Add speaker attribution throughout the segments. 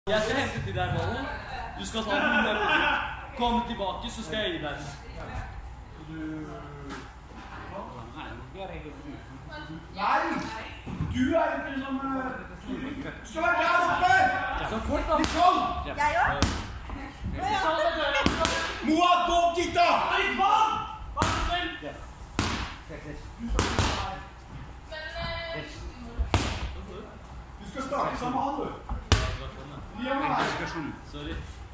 Speaker 1: Jeg skal hente til deg ballen. Du skal ta den der på tid. Kom tilbake, så skal jeg gi deg den.
Speaker 2: Nei! Du er ikke som... Skal være der oppe!
Speaker 1: Så fort da.
Speaker 2: Nicole!
Speaker 3: Jeg også?
Speaker 2: Moa, gå opp dit da!
Speaker 1: Litt vann! Vær så snill!
Speaker 2: Du skal starte sammen med han, du.
Speaker 1: Sorry.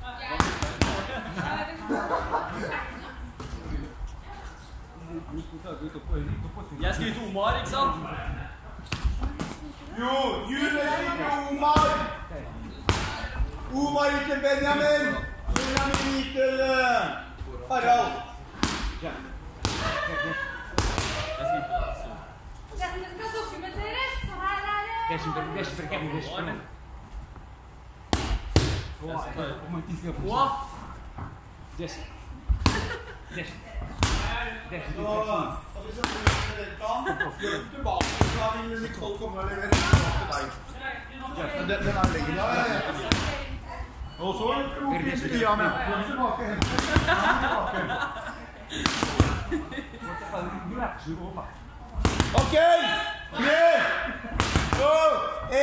Speaker 1: Jeg skal til Omar, ikke sant?
Speaker 2: Jo, Julius ikke Omar. Omar ikke Benjamin. Benjamin ikke Harald.
Speaker 3: Dette skal dokumenteres. Her er det...
Speaker 2: Nicole kommer og leverer til deg. Den er leggen. Og så roper Lia med. Kom tilbake, hente. Ok! 3, 2, 1.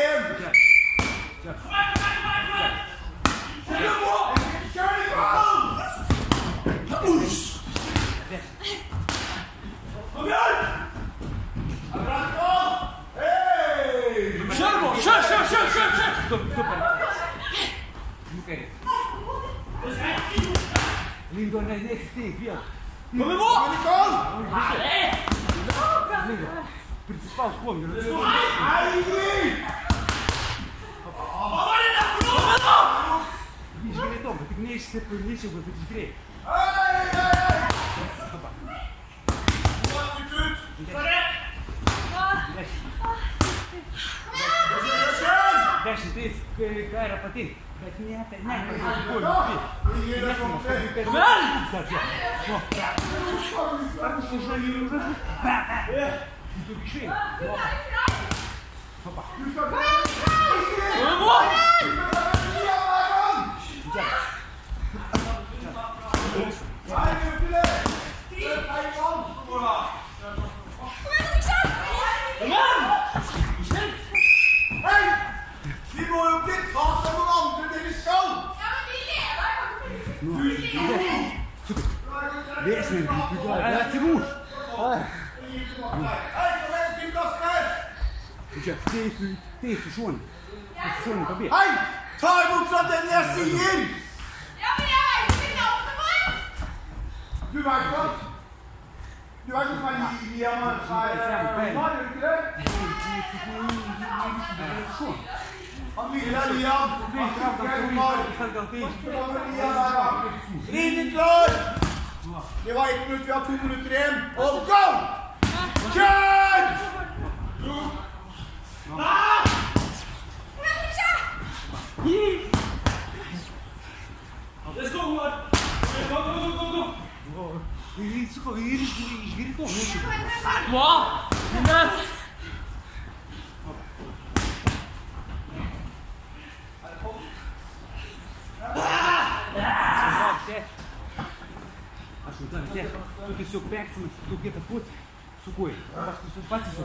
Speaker 4: Lindo nesse steg, viu?
Speaker 1: Kom imot!
Speaker 2: Nicole!
Speaker 4: Lindo, principal come.
Speaker 2: Nei!
Speaker 1: Hva var det der for noe da?
Speaker 4: Видишь, говорит, он, ты нечто нечего в этой игре. Дальше ты Кайра потом. Так не это, не Весный, Тимур! Ты сушен побед.
Speaker 2: Hei! Ta imot fra den jeg sier!
Speaker 3: Ja, men jeg vet ikke navnet på meg!
Speaker 2: Du vet hva? Du vet hva Lia med seg gjør ikke det? Han ville Lia. Ringen klar! Det var 1 minutt, vi har 2 minutter igjen. Og go! Kjør!
Speaker 1: Let's go, Omar! Go! Hva? Men...
Speaker 4: Тут и все пятся, тут где-то путь сухой. Пальцы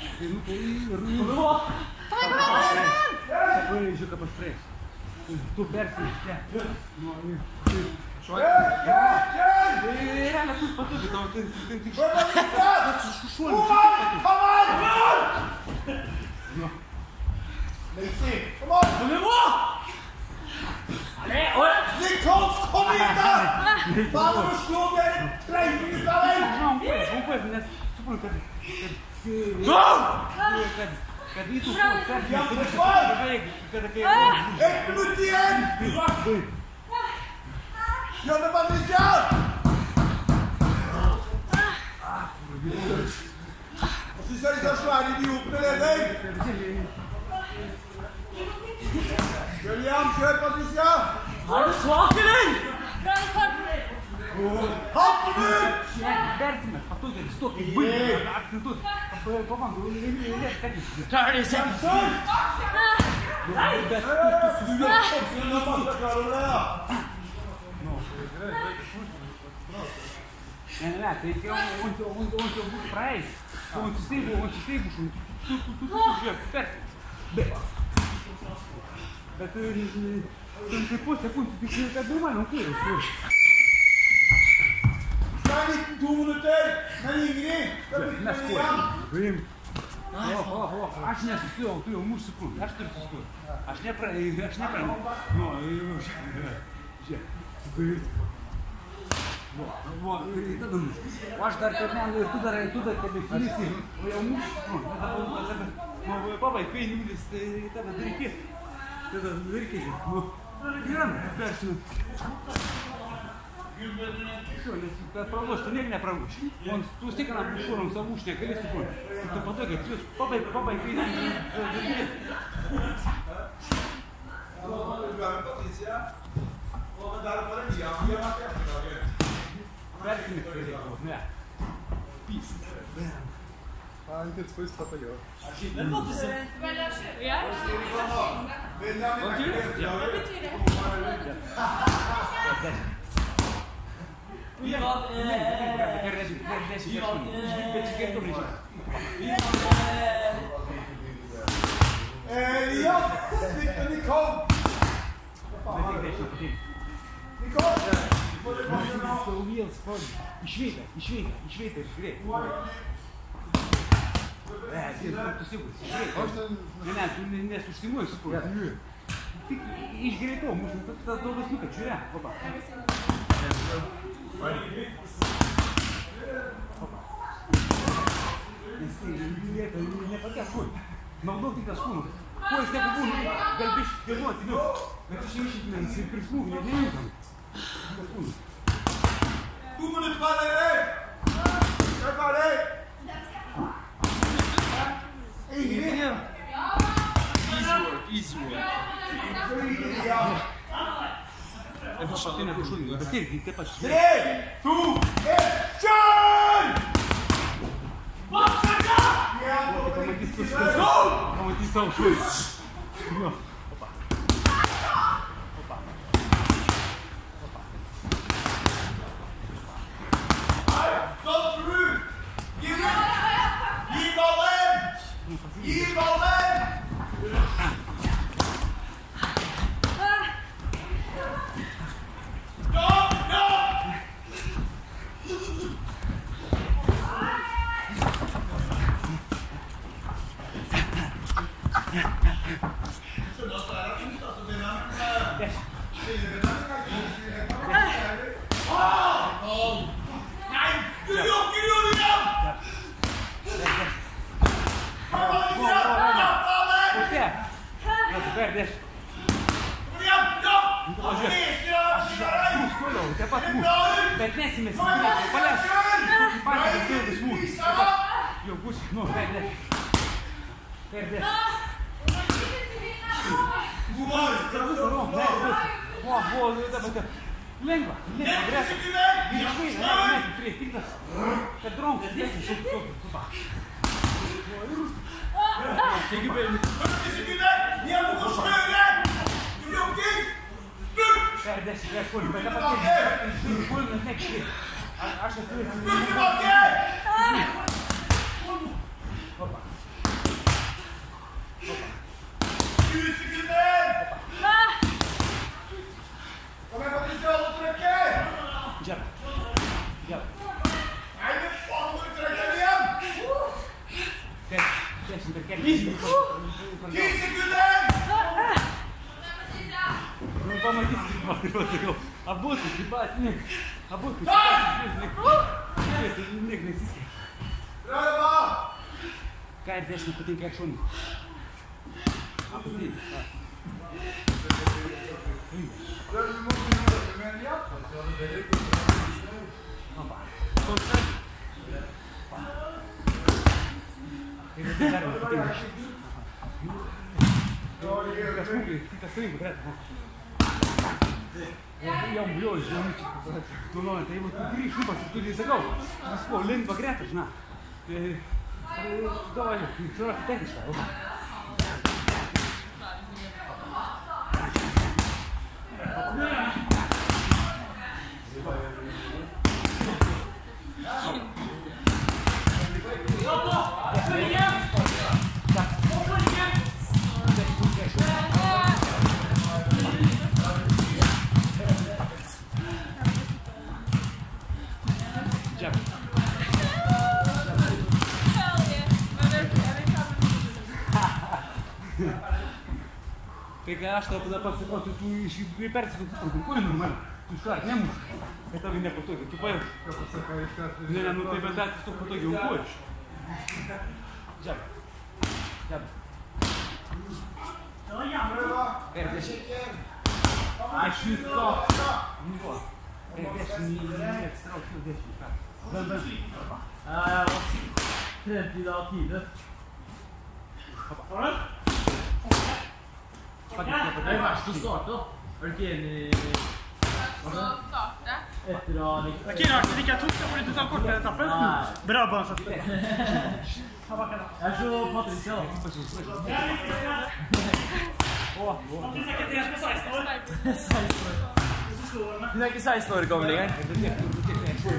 Speaker 4: Такой еще капостресс. Тут перси. Реально тут потупит, а ты шушон.
Speaker 1: Kom imot!
Speaker 2: Nicole, kom hit da! Faen, du slå dere 30 minutter av den! Gå! 1 minutt igjen! Gjør det, Patricia! Hva synes jeg disse svære idiotene leder? William, kjør, Patricia!
Speaker 1: Er du svak, eller?
Speaker 2: Hattebud!
Speaker 1: Tar det seg!
Speaker 2: Nei!
Speaker 4: Ne, tai kai on se būtų praeis, on susiteigu, tu žiūrėk, bet po sekundų tik tai normально kūrė.
Speaker 2: Ska ni 2 minutter, men ingen
Speaker 4: Mes kūrėm. Aš nesusijau, tu jau mūsų sekundų, aš turiu susijau. Aš nepraėjau. Žiūrėk. O aš dar kaip man, ir tu dar tebefilisi, o jau mūsų sekundų. Pabaig, kai nulis, tai tada darykės. Geram, persinu. Что, если пролож, то не пролож. Он стика на шуром совушник, или секунд. Это потом, плюс папай,
Speaker 2: Inte ett schysst papillon.
Speaker 1: Men vad det så?
Speaker 3: Ja.
Speaker 1: Vad kul.
Speaker 3: Vad betyder det?
Speaker 1: Vi var
Speaker 2: Ja, ni kom!
Speaker 4: I Schweden, greit. Ne, tu nesuštimuoji su kuo. Tik išgreitau, mūsų tas daugas nukat, žiūrėk, papa. Nes tai lieka nepaties kūn. Naudok tik tas kūnus. Kuo jis tegu būna, gal biškį galvoti, bet išeišykime, jis ir prismūgų, net neįjungam. Tas kūnus.
Speaker 2: 2 minutter bare, dere! Kjør ferdig! Ingen!
Speaker 1: Easy work.
Speaker 4: Jeg forstår den her beslutning, men det er ikke bare
Speaker 2: 3, 2, 1, kjør!
Speaker 4: Kommer ikke så slut. Bet nesimės, palies. Patį, bet ilgas smūgis. Jau bus, perdės. Lengva, greta. Išvaina, prieš tikras. Kad dronkas dėsi, supa. Taigi, perdės, kūrį, bet nepakėlė. Kūrį, nes nekšti. Aš esu Opa.
Speaker 2: Kom igjen, Patricia, du trekker!
Speaker 4: Jab.
Speaker 2: Nei, men faen, må du trekke den igjen!
Speaker 4: 10 sekunder.
Speaker 2: 10 sekunder!
Speaker 4: Ну, помоги снимать. Обоссу, ебать, нет. Обоссу, ебать, нет, не сиски.
Speaker 2: Bra jobba!
Speaker 4: Hva er det som patinker sånn? Appetit.
Speaker 2: Du må begynne med en japp.
Speaker 4: Pappa. Sånn selv. Det er det der med patinker. Я смотрю, ты-то срыв, брат. Я умрёшь, жёночек. Ну ладно, ты его три шуба, ты не загал. Ну спо, лен багрятыш, на. Давай, что раз ты что? asta da pa se pa tu și reperți cu normal. Tu șcar, ne mușc. Că ta vine potogi. Tu pa eu. Ne nu te vedea tu potogi un coș. Jab. Jab. Perdești. Ai și stop. Nu pot. Perdești ni extra și deși.
Speaker 1: Ja, 30 dager tidlig. Det er verst å starte, da. Er du ikke enig?
Speaker 3: Starte.
Speaker 1: Etter å ha
Speaker 5: Det er ikke rart det ikke er tungt, fordi du tar kortere etappen. Bra banesatt.
Speaker 1: Jeg er så Patricia, da. Hun er ikke 16 år gammel lenger.
Speaker 3: Her ser jeg ut.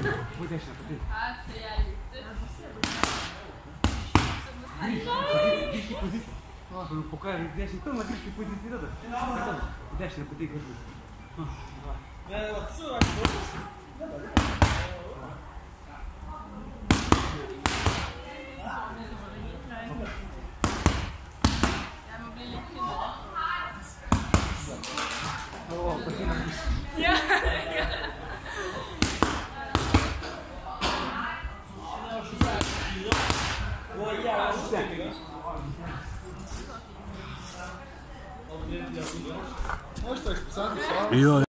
Speaker 4: Гришки позиции. Пока гришки, то на гришки позиции надо. Дальше на пути хожу.
Speaker 3: Jeg må bli litt tynnere.
Speaker 2: Ja.